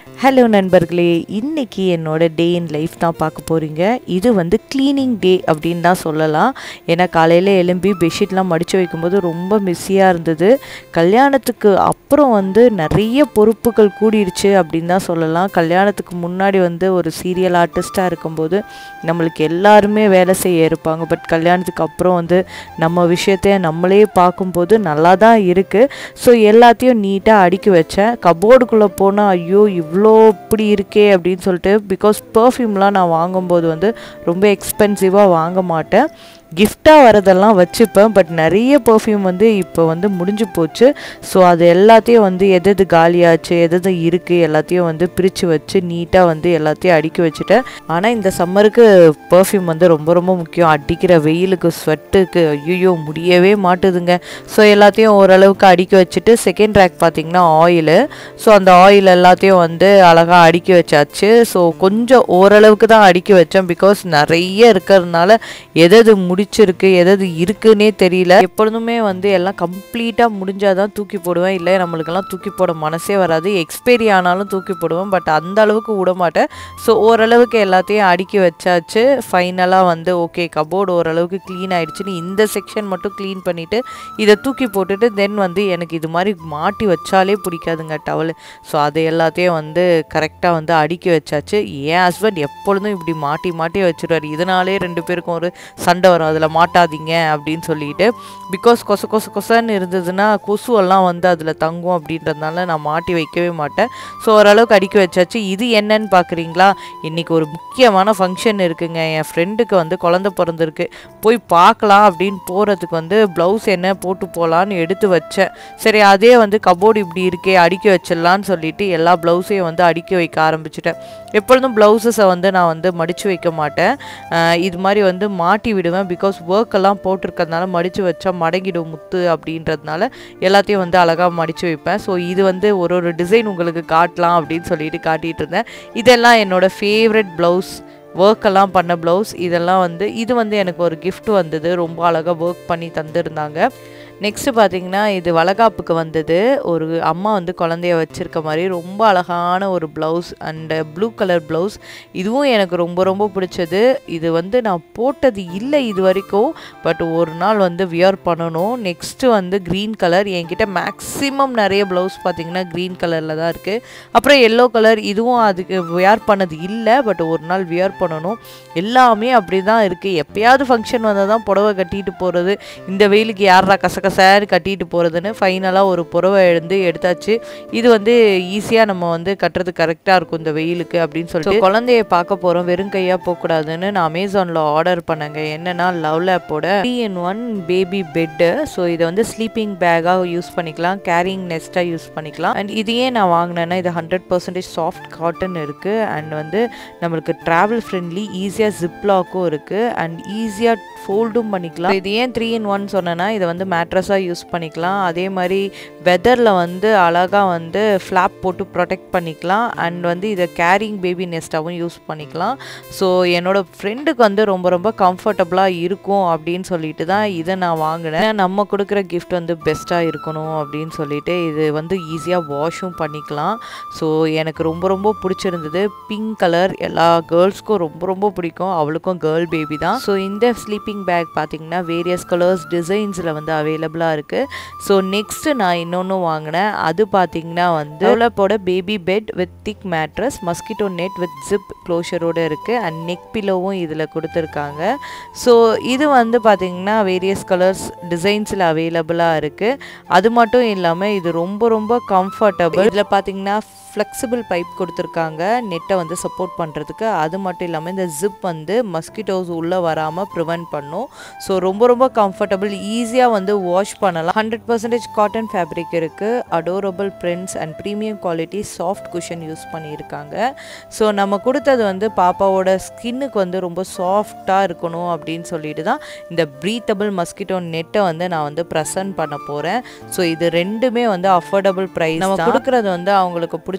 Hello நண்பர்களே, இன்றைக்கி என்னோட டே இன் லைஃப் தான் பார்க்க போகிறீங்க. இது வந்து க்ளீனிங் டே அப்படின்னு தான் சொல்லலாம். ஏன்னா காலையில் எழும்பி பெட்ஷீட்லாம் மடித்து வைக்கும்போது ரொம்ப மிஸ்ஸியாக இருந்தது. கல்யாணத்துக்கு அப்புறம் வந்து நிறைய பொறுப்புகள் கூடிருச்சு அப்படின்னு தான் சொல்லலாம். கல்யாணத்துக்கு முன்னாடி வந்து ஒரு சீரியல் ஆர்டிஸ்ட்டாக இருக்கும்போது நம்மளுக்கு எல்லாருமே வேலை செய்ய இருப்பாங்க. பட் கல்யாணத்துக்கு அப்புறம் வந்து நம்ம விஷயத்தைய நம்மளே பார்க்கும்போது நல்லா தான் இருக்குது. ஸோ எல்லாத்தையும் நீட்டாக அடுக்கி வச்சேன். கபோர்டுக்குள்ளே போனால் ஐயோ இவ்வளோ இப்படி இருக்கே அப்படின்னு சொல்லிட்டு, பிகாஸ் பர்ஃப்யூம்லாம் நான் வாங்கும்போது வந்து ரொம்ப எக்ஸ்பென்சிவாக வாங்க மாட்டேன். கிஃப்டாக வரதெல்லாம் வச்சுப்பேன். பட் நிறைய பர்ஃப்யூம் வந்து இப்போ வந்து முடிஞ்சு போச்சு. ஸோ அது எல்லாத்தையும் வந்து எது காலியாச்சு எது இருக்குது எல்லாத்தையும் வந்து பிரித்து வச்சு நீட்டாக வந்து எல்லாத்தையும் அடுக்கி வச்சுட்டேன். ஆனால் இந்த சம்மருக்கு பர்ஃப்யூம் வந்து ரொம்ப ரொம்ப முக்கியம். அடிக்கிற வெயிலுக்கு ஸ்வெட்டுக்கு ஐயோ முடியவே மாட்டுதுங்க. ஸோ எல்லாத்தையும் ஓரளவுக்கு அடுக்கி வச்சுட்டு செகண்ட் ரேக் பார்த்திங்கன்னா ஆயிலு. ஸோ அந்த ஆயில் எல்லாத்தையும் வந்து அழகாக அடுக்கி வச்சாச்சு. ஸோ கொஞ்சம் ஓரளவுக்கு தான் அடுக்கி வச்சேன். பிகாஸ் நிறைய இருக்கிறதுனால எது முடிச்சிருக்கு எது இருக்குன்னே தெரியல. எப்பொழுதுமே வந்து எல்லாம் கம்ப்ளீட்டாக முடிஞ்சாதான் தூக்கி போடுவேன். இல்லை நம்மளுக்கெல்லாம் தூக்கி போட மனசே வராது. எக்ஸ்பைரி ஆனாலும் தூக்கி போடுவேன். பட் அந்த அளவுக்கு விட மாட்டேன். ஸோ ஓரளவுக்கு எல்லாத்தையும் அடுக்கி வச்சாச்சு. ஃபைனலாக வந்து ஓகே, கபோர்டு ஓரளவுக்கு க்ளீன் ஆகிடுச்சுன்னு இந்த செக்ஷன் மட்டும் க்ளீன் பண்ணிவிட்டு இதை தூக்கி போட்டுட்டு தென் வந்து எனக்கு இது மாதிரி மாட்டி வச்சாலே பிடிக்காதுங்க டவல். ஸோ அதை எல்லாத்தையும் வந்து கரெக்டாக வந்து அடுக்கி வச்சாச்சு. என் ஹஸ்பண்ட் எப்பொழுதும் இப்படி மாட்டி மாட்டி வச்சுருவார். இதனாலே 2 பேருக்கும் ஒரு சண்டை வரும், அதில் மாட்டாதீங்க அப்படின்னு சொல்லிட்டு. பிகாஸ் கொசன்னு இருந்ததுன்னா கொசுவெல்லாம் வந்து அதில் தங்கும் அப்படின்றதுனால நான் மாட்டி வைக்கவே மாட்டேன். ஸோ ஓரளவுக்கு அடுக்கி வச்சாச்சு. இது என்னன்னு பார்க்குறீங்களா? இன்றைக்கி ஒரு முக்கியமான ஃபங்க்ஷன் இருக்குங்க. என் ஃப்ரெண்டுக்கு வந்து குழந்தை பிறந்திருக்கு. போய் பார்க்கலாம் அப்படின்னு போகிறதுக்கு வந்து ப்ளவுஸ் என்ன போட்டு போகலான்னு எடுத்து வச்சேன். சரி அதே வந்து கபோர்டு இப்படி இருக்கே அடுக்கி வச்சிடலான்னு சொல்லிட்டு எல்லா ப்ளவுஸையும் வந்து அடுக்கி வைக்க ஆரம்பிச்சிட்டேன். எப்பொழுதும் ப்ளவுஸஸை வந்து நான் வந்து மடித்து வைக்க மாட்டேன். இது மாதிரி வந்து மாட்டி விடுவேன். பிகாஸ் ஒர்க்கெல்லாம் போட்டிருக்கிறதுனால மடித்து வச்சா மடங்கிடும் முத்து அப்படின்றதுனால எல்லாத்தையும் வந்து அழகாக மடித்து வைப்பேன். ஸோ இது வந்து ஒரு டிசைன் உங்களுக்கு காட்டலாம் அப்படின்னு சொல்லிட்டு காட்டிகிட்டு இருந்தேன். இதெல்லாம் என்னோடய ஃபேவரட் ப்ளவுஸ், ஒர்க்கெல்லாம் பண்ண ப்ளவுஸ். இதெல்லாம் வந்து இது வந்து எனக்கு ஒரு கிஃப்ட் வந்தது. ரொம்ப அழகாக ஒர்க் பண்ணி தந்துருந்தாங்க. நெக்ஸ்ட்டு பார்த்திங்கன்னா இது வளகாப்புக்கு வந்தது. ஒரு அம்மா வந்து குழந்தைய வச்சுருக்க மாதிரி ரொம்ப அழகான ஒரு blouse and blue colour blouse. இதுவும் எனக்கு ரொம்ப ரொம்ப பிடிச்சது. இது வந்து நான் போட்டது இல்லை இது வரைக்கும். பட் ஒரு நாள் வந்து வியர் பண்ணணும். நெக்ஸ்ட்டு வந்து க்ரீன் கலர். என்கிட்ட மேக்ஸிமம் நிறைய ப்ளவுஸ் பார்த்திங்கன்னா க்ரீன் கலரில் தான் இருக்குது. அப்புறம் எல்லோ கலர், இதுவும் அதுக்கு வியர் பண்ணது இல்லை. பட் ஒரு நாள் வியர் பண்ணணும். எல்லாமே அப்படி தான் இருக்குது. எப்போயாவது ஃபங்க்ஷன் வந்தால் தான் புடவை கட்டிட்டு போகிறது. இந்த வெயிலுக்கு யாரா கசகசாரி கட்டிட்டு போகிறதுன்னு ஃபைனலாக ஒரு புடவை எடுத்தாச்சு. இது வந்து ஈஸியாக நம்ம வந்து கட்டுறது கரெக்டாக இருக்கும் இந்த வெயிலுக்கு அப்படின்னு சொல்லிட்டு குழந்தைய பார்க்க போகிறோம். வெறும் கையாக போகக்கூடாதுன்னு நான் அமேசானில் ஆர்டர் பண்ணேங்க. என்னென்னா லவ் லேப்போட 3-in-1 பேபி பெட்டு. ஸோ இதை வந்து ஸ்லீப்பிங் பேக்காக யூஸ் பண்ணிக்கலாம், கேரிங் நெஸ்ட்டாக யூஸ் பண்ணிக்கலாம். அண்ட் இதையே நான் வாங்கினேன்னா இது 100% சாஃப்ட் காட்டன் இருக்குது. அண்ட் வந்து நம்மளுக்கு ட்ராவல் ஃப்ரெண்ட்லி, ஈஸியாக ஜிப்லாக்கும் இருக்குது. அண்ட் ஈஸியாக ஃபோல்டும் பண்ணிக்கலாம். இது ஏன் 3-in-1 சொன்னேன்னா இதை வந்து மேட்ரஸாக யூஸ் பண்ணிக்கலாம். அதே மாதிரி வெதரில் வந்து அழகாக வந்து ஃப்ளாப் போட்டு ப்ரொடெக்ட் பண்ணிக்கலாம். அண்ட் வந்து இதை கேரிங் பேபி நெஸ்ட்டாகவும் யூஸ் பண்ணிக்கலாம். ஸோ என்னோடய ஃப்ரெண்டுக்கு வந்து ரொம்ப ரொம்ப கம்ஃபர்டபுளாக இருக்கும் அப்படின்னு சொல்லிட்டு தான் இதை நான் வாங்கினேன். நம்ம கொடுக்குற கிஃப்ட் வந்து பெஸ்ட்டாக இருக்கணும் அப்படின்னு சொல்லிட்டு இது வந்து ஈஸியாக வாஷும் பண்ணிக்கலாம். ஸோ எனக்கு ரொம்ப ரொம்ப பிடிச்சிருந்தது. பிங்க் கலர் எல்லா கேர்ள்ஸ்க்கும் ரொம்ப ரொம்ப பிடிக்கும். அவளுக்கும் கேர்ள் பேபி தான். ஸோ இந்த ஸ்லீப்பிங் பேக் பார்த்திங்கன்னா வேரியஸ் கலர்ஸ் டிசைன்ஸில் வந்து அவைலபிளாக இருக்குது. ஸோ நெக்ஸ்ட்டு நான் இன்னொன்று வாங்கினேன். அது பார்த்திங்கன்னா வந்து டெவலப்போட baby bed with thick mattress, mosquito net with zip க்ளோஷரோடு இருக்குது. அண்ட் நெக் பில்லோவும் இதில் கொடுத்துருக்காங்க. ஸோ இது வந்து பார்த்திங்கன்னா வேரியஸ் கலர்ஸ் டிசைன்ஸில் அவைலபிளாக இருக்குது. அது மட்டும் இல்லாமல் இது ரொம்ப ரொம்ப கம்ஃபர்டபுள். இதில் பார்த்திங்கன்னா ஃப்ளெக்சிபிள் பைப் கொடுத்துருக்காங்க நெட்டை வந்து சப்போர்ட் பண்ணுறதுக்கு. அது மட்டும் இல்லாமல் இந்த ஜிப் வந்து மஸ்கிட்டோஸ் உள்ளே வராமல் ப்ரிவென்ட் பண்ணும். ஸோ ரொம்ப ரொம்ப கம்ஃபர்டபுள், ஈஸியாக வந்து வாஷ் பண்ணலாம். 100% காட்டன் ஃபேப்ரிக் இருக்குது. Adorable prints and premium quality soft cushion use பண்ணியிருக்காங்க. ஸோ நம்ம கொடுத்தது வந்து பாப்பாவோட ஸ்கின்னுக்கு வந்து ரொம்ப சாஃப்டாக இருக்கணும் அப்படின்னு சொல்லிட்டு தான் இந்த ப்ரீத்தபிள் மஸ்கிட்டோ நெட்டை வந்து நான் வந்து ப்ரெசன்ட் பண்ண போகிறேன். ஸோ இது ரெண்டுமே வந்து அஃபோர்டபுள் ப்ரைஸ். நம்ம கொடுக்குறது வந்து அவங்களுக்கு பிடிச்ச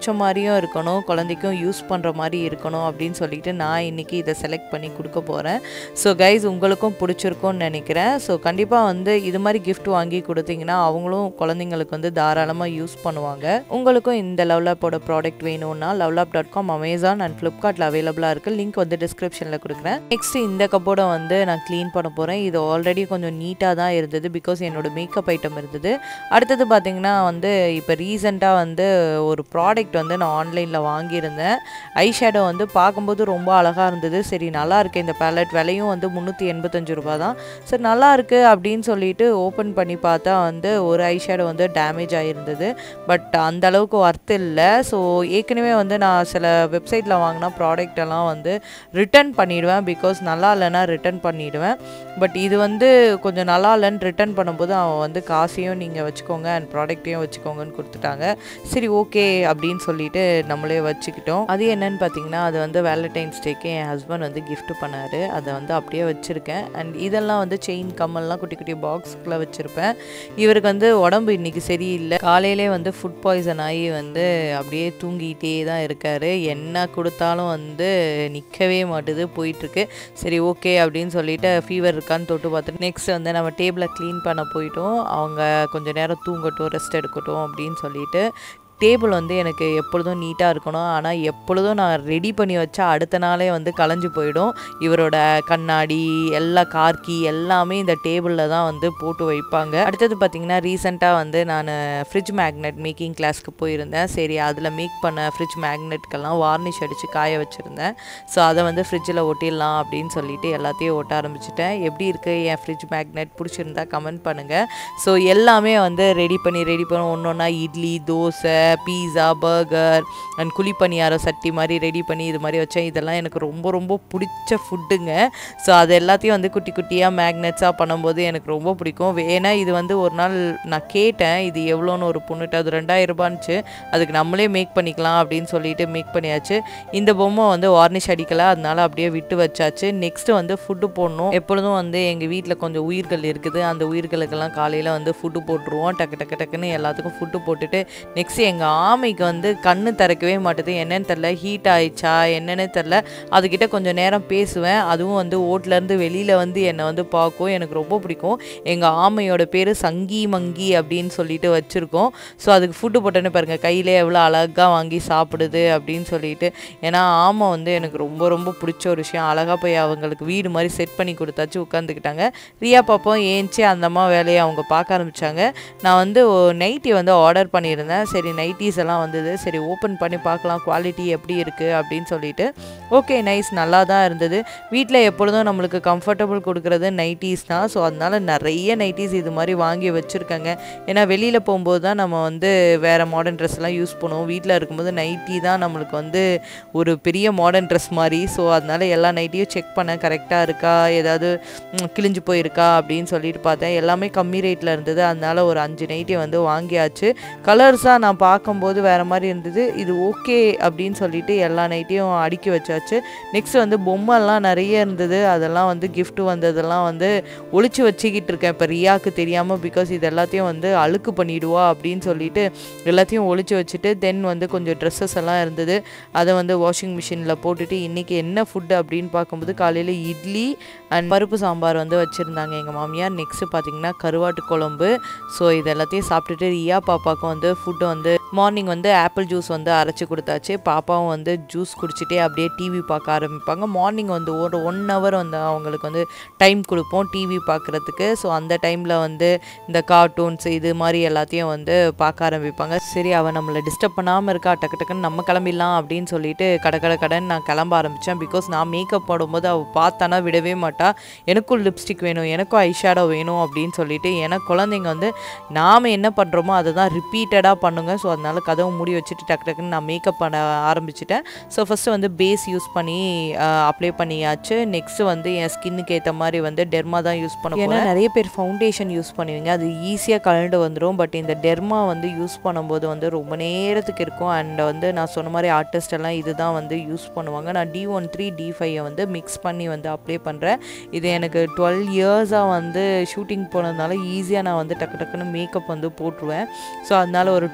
பிடிச்ச மாதிரியும் இருக்கணும், குழந்தைக்கும் யூஸ் பண்ணுற மாதிரி இருக்கணும் அப்படின்னு சொல்லிட்டு நான் இன்றைக்கி இதை செலக்ட் பண்ணி கொடுக்க போகிறேன். ஸோ கைஸ், உங்களுக்கும் பிடிச்சிருக்கும்னு நினைக்கிறேன். ஸோ கண்டிப்பாக வந்து இது மாதிரி கிஃப்ட் வாங்கி கொடுத்தீங்கன்னா அவங்களும் குழந்தைங்களுக்கு வந்து தாராளமாக யூஸ் பண்ணுவாங்க. உங்களுக்கும் இந்த லவ்லாப்போட ப்ராடக்ட் வேணும்னா lovelap.com, அமேசான் அண்ட் ஃப்ளிப்கார்ட்டில் அவைலபிளாக இருக்குது. லிங்க் வந்து டிஸ்கிரிப்ஷனில் கொடுக்குறேன். நெக்ஸ்ட் இந்த கப்போர்டை வந்து நான் க்ளீன் பண்ண போகிறேன். இது ஆல்ரெடி கொஞ்சம் நீட்டாக தான் இருந்தது, பிகாஸ் என்னோட மேக்கப் ஐட்டம் இருந்தது. அடுத்தது பார்த்திங்கன்னா வந்து இப்போ ரீசெண்டாக வந்து ஒரு ப்ராடக்ட் வந்து நான் ஆன்லைனில் வாங்கியிருந்தேன். ஐ ஷேடோ வந்து பார்க்கும்போது ரொம்ப அழகாக இருந்தது. சரி நல்லா இருக்குது இந்த பேலட், விலையும் வந்து 385 ரூபா தான். சரி நல்லா இருக்குது அப்படின்னு சொல்லிட்டு ஓப்பன் பண்ணி பார்த்தா வந்து ஒரு ஐ ஷேடோ வந்து டேமேஜ் ஆகிருந்தது. பட் அந்த அளவுக்கு ஒர்த் இல்லை. ஸோ ஏற்கனவே வந்து நான் சில வெப்சைட்டில் வாங்கினா ப்ராடக்ட் எல்லாம் வந்து ரிட்டர்ன் பண்ணிவிடுவேன், பிகாஸ் நல்லா இல்லைன்னா ரிட்டர்ன் பண்ணிவிடுவேன். பட் இது வந்து கொஞ்சம் நல்லா இல்லைன்னு ரிட்டர்ன் பண்ணும்போது அவன் வந்து காசையும் நீங்கள் வச்சுக்கோங்க அண்ட் ப்ராடக்டையும் வச்சுக்கோங்கன்னு கொடுத்துட்டாங்க. சரி ஓகே அப்படின்னு சொல்லிட்டு நம்மளே வச்சுக்கிட்டோம். அது என்னன்னு பார்த்தீங்கன்னா, அது வந்து வேலண்டைன்ஸ் டேக்கு என் ஹஸ்பண்ட் வந்து கிஃப்ட் பண்ணார். அதை வந்து அப்படியே வச்சுருக்கேன். அண்ட் இதெல்லாம் வந்து செயின் கம்மல்லாம் குட்டி குட்டி பாக்ஸ்க்குள்ளே வச்சுருப்பேன். இவருக்கு வந்து உடம்பு இன்றைக்கி சரியில்லை. காலையிலே வந்து ஃபுட் பாய்சன் ஆகி வந்து அப்படியே தூங்கிட்டே தான் இருக்கார். என்ன கொடுத்தாலும் வந்து நிற்கவே மாட்டுது, போயிட்டுருக்கு. சரி ஓகே அப்படின்னு சொல்லிட்டு ஃபீவர் இருக்கான்னு தொட்டு பார்த்துட்டு நெக்ஸ்ட் வந்து நம்ம டேபிளை க்ளீன் பண்ண போயிட்டோம். அவங்க கொஞ்சம் நேரம் தூங்கட்டும், ரெஸ்ட் எடுக்கட்டும் அப்படின்னு சொல்லிட்டு. டேபிள் வந்து எனக்கு எப்பொழுதும் நீட்டாக இருக்கணும், ஆனால் எப்பொழுதும் நான் ரெடி பண்ணி வச்சா அடுத்த நாளே வந்து கலைஞ்சு போயிடும். இவரோட கண்ணாடி எல்லா கார்கி எல்லாமே இந்த டேபிளில் தான் வந்து போட்டு வைப்பாங்க. அடுத்தது பார்த்திங்கன்னா, ரீசெண்டாக வந்து நான் ஃப்ரிட்ஜ் மேக்னெட் மேக்கிங் கிளாஸ்க்கு போயிருந்தேன். சரி அதில் மேக் பண்ண ஃப்ரிட்ஜ் மேக்னெட்கெல்லாம் வார்னிஷ் அடித்து காய வச்சுருந்தேன். ஸோ அதை வந்து ஃப்ரிட்ஜில் ஒட்டிடலாம் அப்படின்னு சொல்லிட்டு எல்லாத்தையும் ஒட்ட ஆரம்பிச்சிட்டேன். எப்படி இருக்குது என் ஃப்ரிட்ஜ் மேக்னெட், பிடிச்சிருந்தா கமெண்ட் பண்ணுங்கள். ஸோ எல்லாமே வந்து ரெடி பண்ணி ஒன்று ஒன்றா idli, dosa, pizza, burger and குழிப்பணியாரம் சட்டி மாதிரி ரெடி பண்ணி இது மாதிரி வச்சேன். இதெல்லாம் எனக்கு ரொம்ப ரொம்ப பிடிச்ச ஃபுட்டுங்க. ஸோ அது எல்லாத்தையும் வந்து குட்டி குட்டியாக மேக்னெட்ஸாக பண்ணும்போது எனக்கு ரொம்ப பிடிக்கும். ஏன்னா இது வந்து ஒரு நாள் நான் கேட்டேன், இது எவ்வளோன்னு ஒரு பொண்ணுட்டு. அது 2000 ரூபான்ச்சு. அதுக்கு நம்மளே மேக் பண்ணிக்கலாம் அப்படின்னு சொல்லிட்டு மேக் பண்ணியாச்சு. இந்த பொம்மை வந்து வார்னிஷ் அடிக்கலை, அதனால அப்படியே விட்டு வச்சாச்சு. நெக்ஸ்ட்டு வந்து ஃபுட்டு போடணும். எப்பொழுதும் வந்து எங்கள் வீட்டில் கொஞ்சம் உயிர்கள் இருக்குது. அந்த உயிர்களுக்கெல்லாம் காலையில் வந்து ஃபுட்டு போட்டுருவோம். டக்குன்னு எல்லாத்துக்கும் ஃபுட்டு போட்டுட்டு நெக்ஸ்ட் எங்கள் ஆமைக்கு வந்து கண்ணு திறக்கவே மாட்டுது. என்னன்னு தெரில, ஹீட் ஆயிடுச்சா என்னன்னு தெரில. அதுக்கிட்ட கொஞ்சம் நேரம் பேசுவேன். அதுவும் வந்து ஓட்லேருந்து வெளியில் வந்து என்னை வந்து பார்க்கும். எனக்கு ரொம்ப பிடிக்கும். எங்கள் ஆமையோட பேர் சங்கி மங்கி அப்படின்னு சொல்லிட்டு வச்சுருக்கோம். ஸோ அதுக்கு ஃபுட்டு போட்டோன்னு பாருங்கள், கையிலே எவ்வளோ அழகாக வாங்கி சாப்பிடுது அப்படின்னு சொல்லிட்டு. ஏன்னா ஆமை வந்து எனக்கு ரொம்ப ரொம்ப பிடிச்ச ஒரு விஷயம். அழகாக போய் அவங்களுக்கு வீடு மாதிரி செட் பண்ணி கொடுத்தாச்சு, உட்காந்துக்கிட்டாங்க. ரியா பாப்போம் ஏஞ்சி அந்த அம்மா வேலையை அவங்க பார்க்க ஆரம்பித்தாங்க. நான் வந்து நைட்டி வந்து ஆர்டர் பண்ணியிருந்தேன். சரி நைட்டிஸ் எல்லாம் வந்தது. சரி ஓப்பன் பண்ணி பார்க்கலாம் குவாலிட்டி எப்படி இருக்குது அப்படின்னு சொல்லிட்டு. ஓகே நைஸ், நல்லா தான் இருந்தது. வீட்டில் எப்பொழுதும் நம்மளுக்கு கம்ஃபர்டபுள் கொடுக்குறது நைட்டிஸ் தான். ஸோ அதனால் நிறைய நைட்டிஸ் இது மாதிரி வாங்கி வச்சுருக்கேங்க. ஏன்னா வெளியில் போகும்போது தான் நம்ம வந்து வேறு மாடர்ன் ட்ரெஸ்லாம் யூஸ் பண்ணுவோம். வீட்டில் இருக்கும்போது நைட்டி தான் நம்மளுக்கு வந்து ஒரு பெரிய மாடர்ன் ட்ரெஸ் மாதிரி. ஸோ அதனால் எல்லா நைட்டியும் செக் பண்ணேன், கரெக்டாக இருக்கா, ஏதாவது கிழிஞ்சு போயிருக்கா அப்படின்னு சொல்லிட்டு பார்த்தேன். எல்லாமே கம்மி ரேட்டில் இருந்தது. அதனால் ஒரு 5 நைட்டி வந்து வாங்கியாச்சு. கலர்ஸாக நான் பார்க்கும்போது வேறு மாதிரி இருந்தது. இது ஓகே அப்படின்னு சொல்லிட்டு எல்லா நைட்டையும் அடுக்கி வச்சாச்சு. நெக்ஸ்ட் வந்து பொம்மைலாம் நிறைய இருந்தது. அதெல்லாம் வந்து கிஃப்ட் வந்ததெல்லாம் வந்து ஒளிச்சு வச்சுக்கிட்டு இருக்கேன் இப்போ ரியாவுக்கு தெரியாமல். பிகாஸ் இது எல்லாத்தையும் வந்து அழுக்கு பண்ணிவிடுவா அப்படின்னு சொல்லிட்டு எல்லாத்தையும் ஒளிச்சு வச்சுட்டு தென் வந்து கொஞ்சம் ட்ரெஸ்ஸஸ் எல்லாம் இருந்தது. அதை வந்து வாஷிங் மிஷினில் போட்டுட்டு இன்றைக்கி என்ன ஃபுட்டு அப்படின்னு பார்க்கும்போது காலையில் இட்லி அண்ட் பருப்பு சாம்பார் வந்து வச்சுருந்தாங்க எங்கள் மாமியார். நெக்ஸ்ட்டு பார்த்திங்கன்னா கருவாட்டு குழம்பு. ஸோ இது எல்லாத்தையும் சாப்பிட்டுட்டு ரியா பாப்பாவுக்கும் வந்து ஃபுட்டு வந்து மார்னிங் வந்து ஆப்பிள் ஜூஸ் வந்து அரைச்சி கொடுத்தாச்சு. பாப்பாவும் வந்து ஜூஸ் குடிச்சிட்டே அப்படியே டிவி பார்க்க ஆரம்பிப்பாங்க. மார்னிங் வந்து ஒரு 1 ஹவர் வந்து அவங்களுக்கு வந்து டைம் கொடுப்போம் டிவி பார்க்குறதுக்கு. ஸோ அந்த டைமில் வந்து இந்த கார்ட்டூன்ஸ் இது மாதிரி எல்லாத்தையும் வந்து பார்க்க ஆரம்பிப்பாங்க. சரி அவன் நம்மளை டிஸ்டர்ப் பண்ணாமல் இருக்கா, டக்குன்னு நம்ம கிளம்பிடலாம் அப்படின்னு சொல்லிட்டு கடன் நான் கிளம்ப ஆரம்பித்தேன். பிகாஸ் நான் மேக்கப் போடும்போது அவள் பார்த்தானா விடவே மாட்டா. எனக்கும் லிப்ஸ்டிக் வேணும், எனக்கும் ஐஷேடோ வேணும் அப்படின்னு சொல்லிட்டு. ஏன்னா குழந்தைங்க வந்து நாம் என்ன பண்ணுறோமோ அதை தான் ரிப்பீட்டடாக பண்ணுங்க. ஸோ அதனால கதவை மூடி வச்சுட்டு டக்குன்னு நான் மேக்கப் பண்ண ஆரம்பிச்சிட்டேன். ஸோ ஃபஸ்ட்டு வந்து பேஸ் யூஸ் பண்ணி அப்ளை பண்ணியாச்சு. நெக்ஸ்ட்டு வந்து என் ஸ்கின்னுக்கு ஏற்ற மாதிரி வந்து டெர்மா தான் யூஸ் பண்ண போகிறேன். ஏன்னா நிறைய பேர் ஃபவுண்டேஷன் யூஸ் பண்ணுவீங்க, அது ஈஸியாக கலண்டு வந்துடும். பட் இந்த டெர்மா வந்து யூஸ் பண்ணும்போது வந்து ரொம்ப நேரத்துக்கு இருக்கும். அண்ட் வந்து நான் சொன்ன மாதிரி ஆர்டிஸ்ட் எல்லாம் இது தான் வந்து யூஸ் பண்ணுவாங்க. நான் D13 D5 வந்து மிக்ஸ் பண்ணி வந்து அப்ளை பண்ணுறேன். இது எனக்கு 12 இயர்ஸாக வந்து ஷூட்டிங் போனதுனால ஈஸியாக நான் வந்து டக்குன்னு மேக்கப் வந்து போட்டுருவேன். ஸோ அதனால் ஒரு 2 மினிட்ஸ்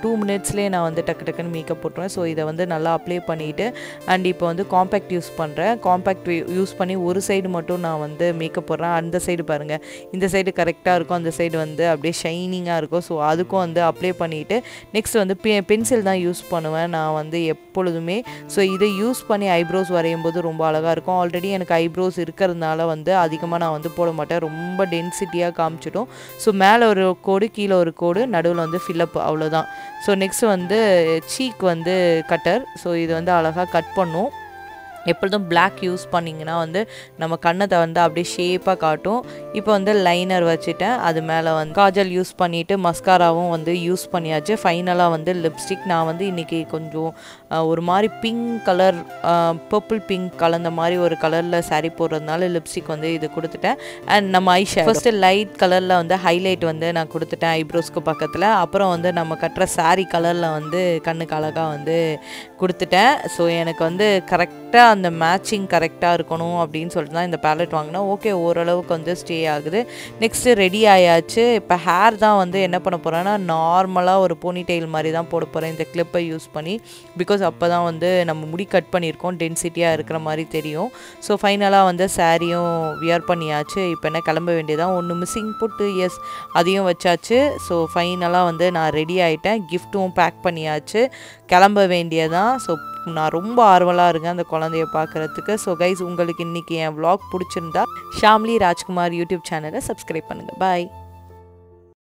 மினிட்ஸ்லேயே நான் வந்து டக்கு டக்குன்னு மேக்கப் போட்டுருவேன். ஸோ இதை வந்து நல்லா அப்ளை பண்ணிவிட்டு அண்ட் இப்போ வந்து காம்பேக்ட் யூஸ் பண்ணுறேன். காம்பேக்ட் யூஸ் பண்ணி ஒரு சைடு மட்டும் நான் வந்து மேக்கப் போடுறேன். அந்த சைடு பாருங்கள், இந்த சைடு கரெக்டாக இருக்கும், அந்த சைடு வந்து அப்படியே ஷைனிங்காக இருக்கும். ஸோ அதுக்கும் வந்து அப்ளை பண்ணிவிட்டு நெக்ஸ்ட் வந்து பென்சில் தான் யூஸ் பண்ணுவேன் நான் வந்து எப்பொழுதுமே. ஸோ இதை யூஸ் பண்ணி ஐப்ரோஸ் வரையும் போது ரொம்ப அழகாக இருக்கும். ஆல்ரெடி எனக்கு ஐப்ரோஸ் இருக்கிறதுனால வந்து அதிகமாக நான் வந்து போட மாட்டேன், ரொம்ப டென்சிட்டியாக காமிச்சிடும். ஸோ மேலே ஒரு கோடு, கீழே ஒரு கோடு, நடுவில் வந்து ஃபில்லப், அவ்வளோதான். ஸோ நெக்ஸ்ட் வந்து சீக் வந்து கட்டர். ஸோ இது வந்து அழகாக கட் பண்ணும். எப்பொழுதும் பிளாக் யூஸ் பண்ணிங்கன்னா வந்து நம்ம கண்ணத்தை வந்து அப்படியே ஷேப்பாக காட்டும். இப்போ வந்து லைனர் வச்சுட்டேன், அது மேலே வந்து காஜல் யூஸ் பண்ணிவிட்டு மஸ்காராவும் வந்து யூஸ் பண்ணியாச்சு. ஃபைனலாக வந்து லிப்ஸ்டிக். நான் வந்து இன்றைக்கி கொஞ்சம் ஒரு மாதிரி பிங்க் கலர், பர்பிள் பிங்க் கலந்த மாதிரி ஒரு கலரில் சாரீ போடுறதுனால லிப்ஸ்டிக் வந்து இது கொடுத்துட்டேன். அண்ட் நம்ம ஐஷேடோ ஃபஸ்ட்டு லைட் கலரில் வந்து ஹைலைட் வந்து நான் கொடுத்துட்டேன் ஐப்ரோஸ்க்கு பக்கத்தில். அப்புறம் வந்து நம்ம கட்டுற சாரீ கலரில் வந்து கண்ணுக்கு அழகாக வந்து கொடுத்துட்டேன். ஸோ எனக்கு வந்து கரெக்டாக அந்த மேட்சிங் கரெக்டாக இருக்கணும் அப்படின்னு சொல்லிட்டு தான் இந்த பேலட் வாங்கினேன். ஓகே, ஓரளவுக்கு வந்து ஸ்டே ஆகுது. நெக்ஸ்ட்டு ரெடி ஆயாச்சு. இப்போ ஹேர் தான் வந்து என்ன பண்ண போகிறேன்னா நார்மலாக ஒரு போனி டெயில் மாதிரி தான் போட போகிறேன் இந்த கிளிப்பை யூஸ் பண்ணி. பிகாஸ் அப்போ தான் வந்து நம்ம முடி கட் பண்ணியிருக்கோம், டென்சிட்டியாக இருக்கிற மாதிரி தெரியும். ஸோ ஃபைனலாக வந்து சாரியும் வியர் பண்ணியாச்சு. இப்போ என்ன கிளம்ப வேண்டியதான். ஒன்று மிஸ்ஸிங் போட்டு எஸ் அதையும் வச்சாச்சு. ஸோ ஃபைனலாக வந்து நான் ரெடி ஆகிட்டேன். கிஃப்ட்டும் பேக் பண்ணியாச்சு, கிளம்ப வேண்டியதான். ஸோ நான் ரொம்ப ஆர்வலாக இருக்கேன் அந்த குழந்தைய பார்க்குறதுக்கு. ஸோ கைஸ், உங்களுக்கு இன்றைக்கி என் vlog பிடிச்சிருந்தா ஷாம்லி ராஜ்குமார் யூடியூப் சேனலை சப்ஸ்கிரைப் பண்ணுங்கள். பாய்.